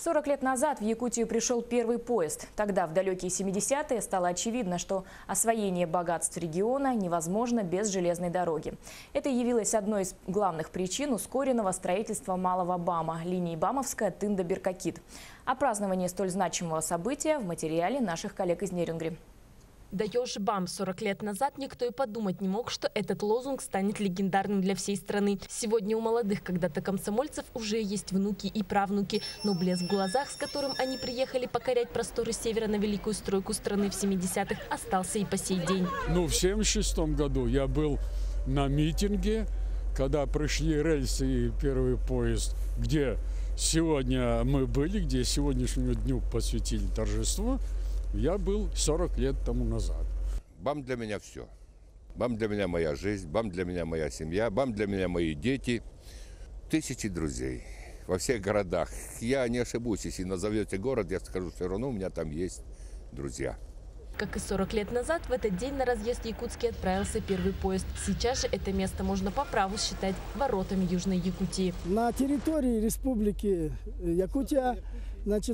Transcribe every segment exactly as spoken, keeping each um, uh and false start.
сорок лет назад в Якутию пришел первый поезд. Тогда, в далекие семидесятые, стало очевидно, что освоение богатств региона невозможно без железной дороги. Это явилось одной из главных причин ускоренного строительства Малого БАМа – линии Бамовская-Тында-Беркакит. О праздновании столь значимого события в материале наших коллег из Нерюнгри. Даешь БАМ сорок лет назад никто и подумать не мог, что этот лозунг станет легендарным для всей страны. Сегодня у молодых когда-то комсомольцев уже есть внуки и правнуки. Но блеск в глазах, с которым они приехали покорять просторы севера на великую стройку страны в семидесятых, остался и по сей день. Ну, в семьдесят шестом году я был на митинге, когда пришли рельсы и первый поезд, где сегодня мы были, где сегодняшнему дню посвятили торжество. Я был сорок лет тому назад. БАМ для меня все. БАМ для меня моя жизнь, БАМ для меня моя семья, БАМ для меня мои дети. Тысячи друзей во всех городах. Я не ошибусь, если назовете город, я скажу, все равно у меня там есть друзья. Как и сорок лет назад, в этот день на разъезд Якутский отправился первый поезд. Сейчас же это место можно по праву считать воротами Южной Якутии. На территории республики Якутия, значит,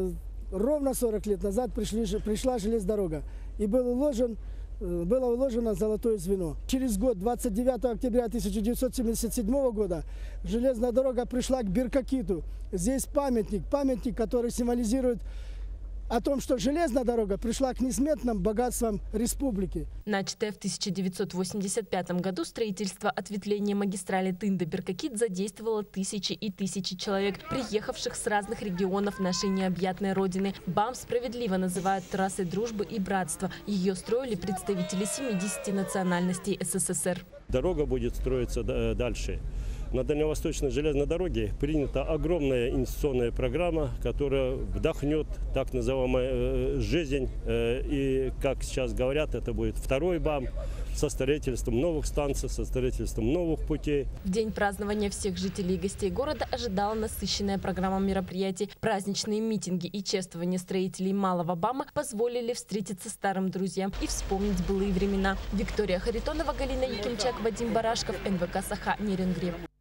ровно сорок лет назад пришли, пришла железная дорога и был уложен, было уложено золотое звено. Через год, двадцать девятого октября тысяча девятьсот семьдесят седьмого года, железная дорога пришла к Беркакиту. Здесь памятник, памятник, который символизирует о том, что железная дорога пришла к несметным богатствам республики. Начатое в тысяча девятьсот восемьдесят пятом году строительство ответвления магистрали Тында-Беркакит задействовало тысячи и тысячи человек, приехавших с разных регионов нашей необъятной родины. БАМ справедливо называют трассой дружбы и братства. Ее строили представители семидесяти национальностей СССР. Дорога будет строиться дальше. На Дальневосточной железной дороге принята огромная инвестиционная программа, которая вдохнет так называемую жизнь. И, как сейчас говорят, это будет второй БАМ со строительством новых станций, со строительством новых путей. В день празднования всех жителей и гостей города ожидала насыщенная программа мероприятий. Праздничные митинги и чествование строителей Малого БАМа позволили встретиться старым друзьям и вспомнить былые времена. Виктория Харитонова, Галина Якимчак, Вадим Барашков, эн вэ ка «Саха», Нерюнгри.